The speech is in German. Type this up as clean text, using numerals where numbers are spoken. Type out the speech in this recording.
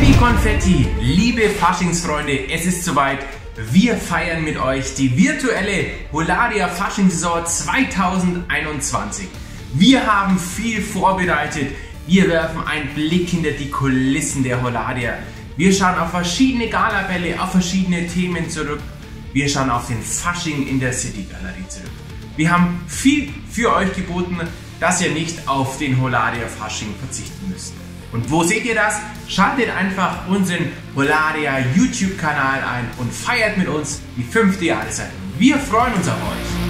Baby Konfetti, liebe Faschingsfreunde, es ist soweit. Wir feiern mit euch die virtuelle Holadia Faschingssaison 2021. Wir haben viel vorbereitet. Wir werfen einen Blick hinter die Kulissen der Holadia. Wir schauen auf verschiedene Galabälle, auf verschiedene Themen zurück. Wir schauen auf den Fasching in der City Galerie zurück. Wir haben viel für euch geboten, dass ihr nicht auf den Holadia Fasching verzichten müsst. Und wo seht ihr das? Schaltet einfach unseren Holadia YouTube-Kanal ein und feiert mit uns die 5. Jahreszeit. Wir freuen uns auf euch.